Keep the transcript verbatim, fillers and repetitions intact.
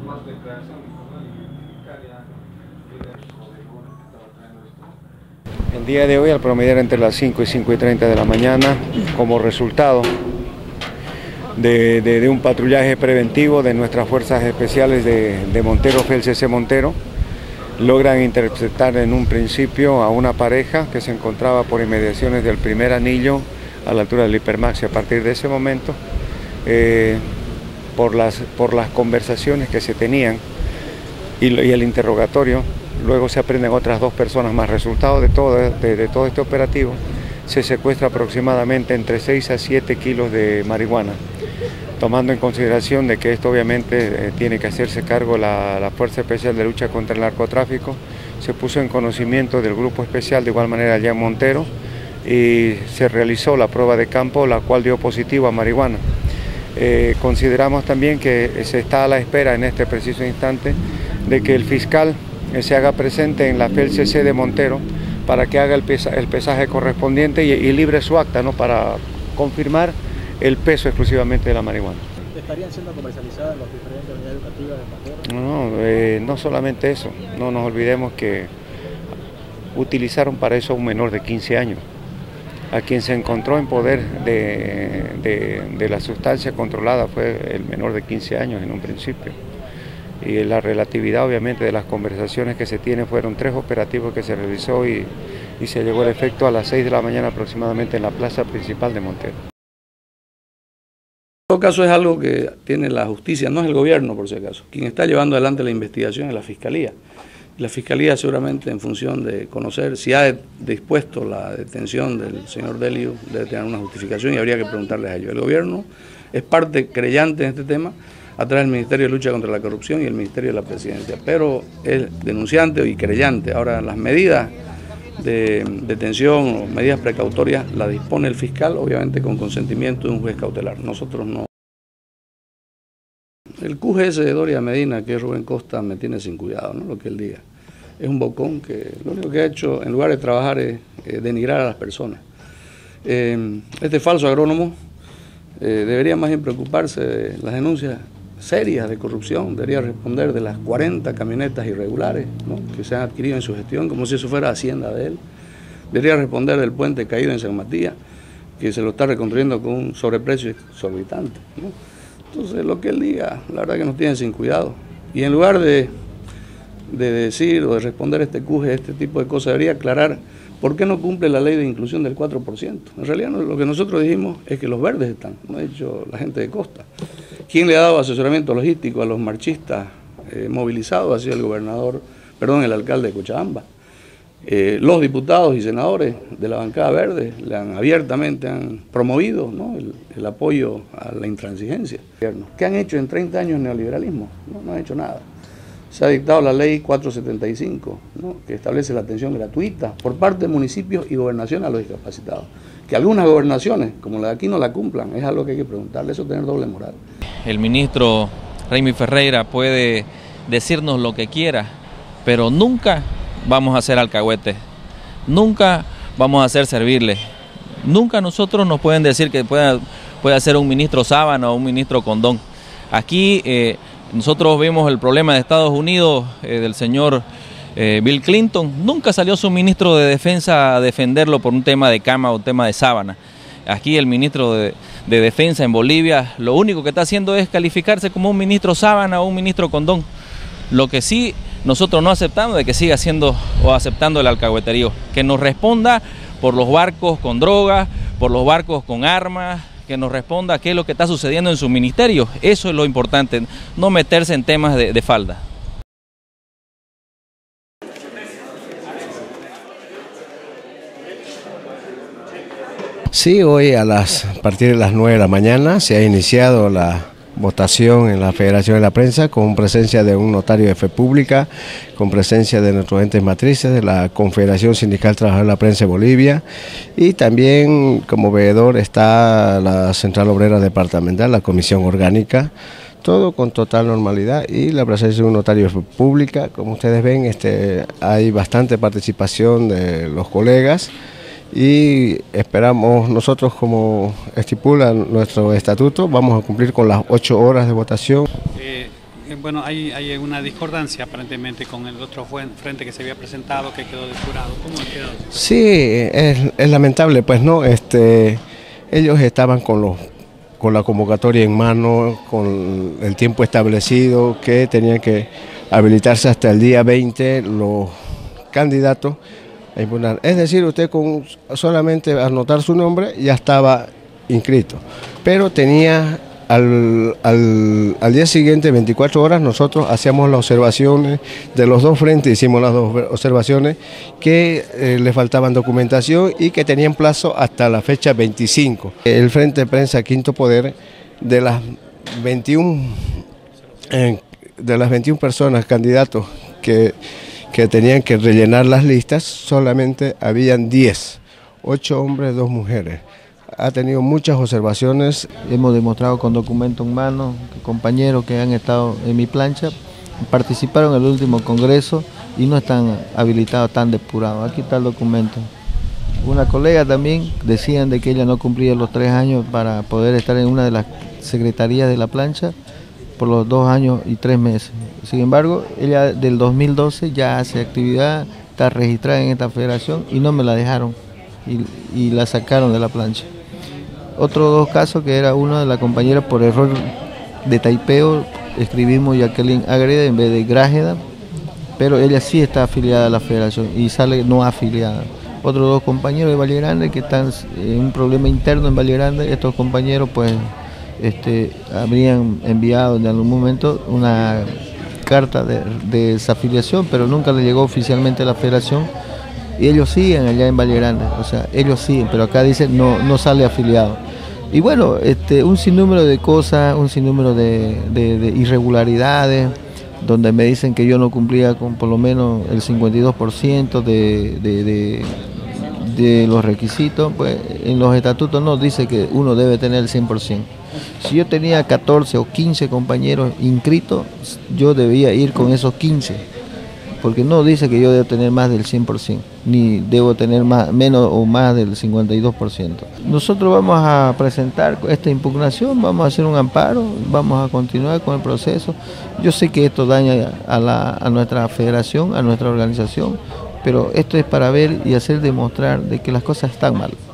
El día de hoy, al promediar entre las cinco y cinco y treinta de la mañana, como resultado de, de, de un patrullaje preventivo de nuestras fuerzas especiales de, de Montero, F E L C C Montero, logran interceptar en un principio a una pareja que se encontraba por inmediaciones del primer anillo a la altura del Hipermax. A partir de ese momento, eh, por, las, por las conversaciones que se tenían y, y el interrogatorio, luego se aprenden otras dos personas más. Resultado de todo, de, de todo este operativo, se secuestra aproximadamente entre seis a siete kilos de marihuana, tomando en consideración de que esto obviamente eh, tiene que hacerse cargo la, la Fuerza Especial de Lucha contra el Narcotráfico. Se puso en conocimiento del Grupo Especial, de igual manera allá en Montero, y se realizó la prueba de campo, la cual dio positivo a marihuana. Eh, consideramos también que se está a la espera en este preciso instante de que el fiscal eh, se haga presente en la F E L C C de Montero para que haga el, pesa, el pesaje correspondiente y, y libre su acta, ¿no?, para confirmar el peso exclusivamente de la marihuana. ¿Estarían siendo comercializadas en las diferentes unidades educativas de Montero? No, eh, no solamente eso, no nos olvidemos que utilizaron para eso a un menor de quince años, a quien se encontró en poder de, de, de la sustancia controlada fue el menor de quince años en un principio. Y la relatividad obviamente de las conversaciones que se tienen, fueron tres operativos que se realizó y, y se llegó el efecto a las seis de la mañana aproximadamente en la plaza principal de Montero. En todo caso es algo que tiene la justicia, no es el gobierno por si acaso. Quien está llevando adelante la investigación es la Fiscalía. La Fiscalía seguramente en función de conocer si ha dispuesto la detención del señor Delio debe tener una justificación y habría que preguntarles a ellos. El gobierno es parte creyente en este tema a través del Ministerio de Lucha contra la Corrupción y el Ministerio de la Presidencia, pero es denunciante y creyente. Ahora las medidas de detención o medidas precautorias la dispone el fiscal, obviamente con consentimiento de un juez cautelar. Nosotros no. El Q G S de Doria Medina, que es Rubén Costa, me tiene sin cuidado, ¿no?, lo que él diga. Es un bocón que lo único que ha hecho en lugar de trabajar es eh, denigrar a las personas. Eh, este falso agrónomo eh, debería más bien preocuparse de las denuncias serias de corrupción, debería responder de las cuarenta camionetas irregulares, ¿no?, que se han adquirido en su gestión, como si eso fuera hacienda de él. Debería responder del puente caído en San Matías, que se lo está reconstruyendo con un sobreprecio exorbitante, ¿no? Entonces lo que él diga, la verdad que nos tiene sin cuidado. Y en lugar de, de decir o de responder este Q G, este tipo de cosas, debería aclarar por qué no cumple la ley de inclusión del cuatro por ciento. En realidad no, lo que nosotros dijimos es que los verdes están, no ha dicho la gente de Costa. ¿Quién le ha dado asesoramiento logístico a los marchistas eh, movilizados? Ha sido el gobernador, perdón, el alcalde de Cochabamba. Eh, los diputados y senadores de la bancada verde le han abiertamente han promovido, ¿no?, el, el apoyo a la intransigencia. ¿Qué han hecho en treinta años neoliberalismo? No, no han hecho nada. Se ha dictado la ley cuatrocientos setenta y cinco, ¿no?, que establece la atención gratuita por parte de municipios y gobernaciones a los discapacitados. Que algunas gobernaciones, como la de aquí, no la cumplan, es algo que hay que preguntarle, eso es tener doble moral. El ministro Raimi Ferreira puede decirnos lo que quiera, pero nunca vamos a hacer alcahuetes, nunca vamos a hacer servirles, nunca nosotros nos pueden decir que pueda, puede ser un ministro sábana o un ministro condón. Aquí eh, nosotros vimos el problema de Estados Unidos, eh, del señor eh, Bill Clinton, nunca salió su ministro de Defensa a defenderlo por un tema de cama o un tema de sábana. Aquí el ministro de, de Defensa en Bolivia lo único que está haciendo es calificarse como un ministro sábana o un ministro condón. Lo que sí nosotros no aceptamos de que siga haciendo o aceptando el alcahueterío, que nos responda por los barcos con drogas, por los barcos con armas, que nos responda qué es lo que está sucediendo en su ministerio. Eso es lo importante, no meterse en temas de, de falda. Sí, hoy a, las, a partir de las nueve de la mañana se ha iniciado la votación en la Federación de la Prensa con presencia de un notario de fe pública, con presencia de nuestros entes matrices, de la Confederación Sindical Trabajadora de la Prensa de Bolivia, y también como veedor está la Central Obrera Departamental, la Comisión Orgánica, todo con total normalidad, y la presencia de un notario de fe pública. Como ustedes ven, este, hay bastante participación de los colegas, y esperamos, nosotros como estipula nuestro estatuto, vamos a cumplir con las ocho horas de votación. Eh, bueno, hay, hay una discordancia aparentemente con el otro frente que se había presentado, que quedó depurado. ¿Cómo ha quedado? Sí, es, es lamentable, pues no, este, ellos estaban con los con la convocatoria en mano, con el tiempo establecido, que tenían que habilitarse hasta el día veinte los candidatos a impugnar. Es decir, usted con solamente anotar su nombre ya estaba inscrito, pero tenía al, al, al día siguiente, veinticuatro horas, nosotros hacíamos las observaciones de los dos frentes, hicimos las dos observaciones, que eh, le faltaban documentación y que tenían plazo hasta la fecha veinticinco. El Frente de Prensa Quinto Poder, de las veintiuna, eh, de las veintiuna personas, candidatos que, que tenían que rellenar las listas, solamente habían diez, ocho hombres, dos mujeres. Ha tenido muchas observaciones. Hemos demostrado con documento en mano que compañeros que han estado en mi plancha participaron en el último congreso y no están habilitados, tan depurados. Aquí está el documento. Una colega también decían de que ella no cumplía los tres años para poder estar en una de las secretarías de la plancha por los dos años y tres meses. Sin embargo, ella del dos mil doce ya hace actividad, está registrada en esta federación y no me la dejaron y, y la sacaron de la plancha. Otros dos casos, que era uno de la compañera por error de taipeo, escribimos Jacqueline Agreda en vez de Grájeda, pero ella sí está afiliada a la federación y sale no afiliada. Otros dos compañeros de Valle Grande que están en un problema interno en Valle Grande, estos compañeros pues este, habrían enviado en algún momento una carta de, de desafiliación, pero nunca le llegó oficialmente a la federación. Y ellos siguen allá en Valle Grande, o sea, ellos siguen, pero acá dicen no, no sale afiliado. Y bueno, este, un sinnúmero de cosas, un sinnúmero de, de, de irregularidades, donde me dicen que yo no cumplía con por lo menos el cincuenta y dos por ciento de, de, de, de los requisitos, pues en los estatutos no dice que uno debe tener el cien por ciento. Si yo tenía catorce o quince compañeros inscritos, yo debía ir con esos quince. Porque no dice que yo debo tener más del cien por ciento, ni debo tener más, menos o más del cincuenta y dos por ciento. Nosotros vamos a presentar esta impugnación, vamos a hacer un amparo, vamos a continuar con el proceso. Yo sé que esto daña a, la, a nuestra federación, a nuestra organización, pero esto es para ver y hacer demostrar de que las cosas están mal.